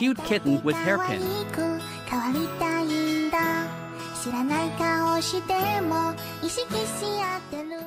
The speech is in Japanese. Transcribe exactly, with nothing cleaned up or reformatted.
cute kitten with Hairpin. 変わりたいんだ知らない顔しても意識し合ってる